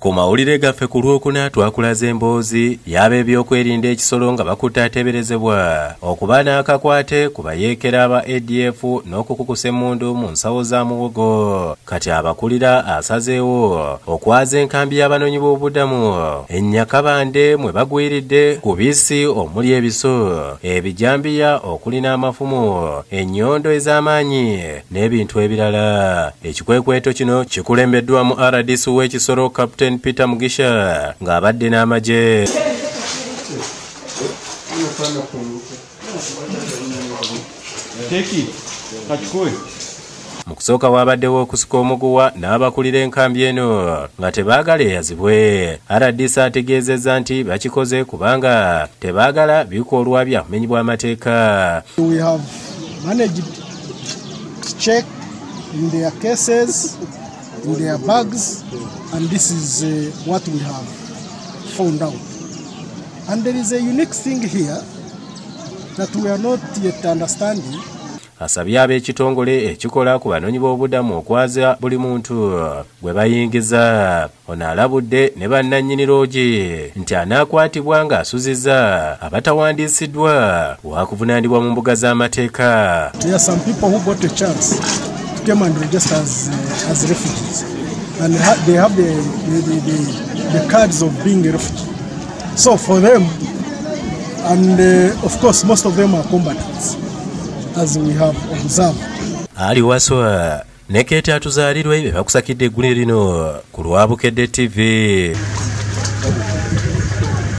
Ku mawulire gaffe ku Lwokuna twakulaza emboozi y'ab'ebyokwerinda ekisolo nga bakutte ateeberezebwa okuba n'akakwate ku bayeekera aba ADF n'okukukusa emmundu mu nsawo za muwogo. Kati abakulira asazeewo okwaza enkambi y'abanoonyi b'obubudamu e Nyakabande mwe bagwiridde ku bisi omuli ebiso, ebijambiya okuli n'amafumu, ennyondo ez'amaanyi n'ebintu ebirala. Ekikwekweto kino kikulembeddwamu RDC w'ekisolo Captain Peter Mugisha ng'abadde n'amagye. Mu kusooka waabaddewo okusika omuguwa n'abakulira enkambi eno nga tebaagala eyazibwe. RDC ategeezezza nti bakikoze kubanga tebaagala bikolwa bya kumenyebwa amateeka. We have managed to check in their cases, in their bags, and this is what we have found out. And there is a unique thing here that we are not yet understanding. Asabye ab'ekitongole ekikola ku banoonyi b'obubudamu okwaza buli muntu gwe bayingiza. Ono alabudde ne bannannyini loogi nti anaakwatibwa ng'asuzizza abatawandiisiddwa wakuvunaanibwa mu mbuga z'amateeka. There are some people who got a chance to come and register as refugees, and they have the cards of being a refugee. So for them, and of course most of them are combatants, as we have observed. Ali waswa nekete atuzaalirwe be bakusakidde eggulu lino ku Lwabukedde TV.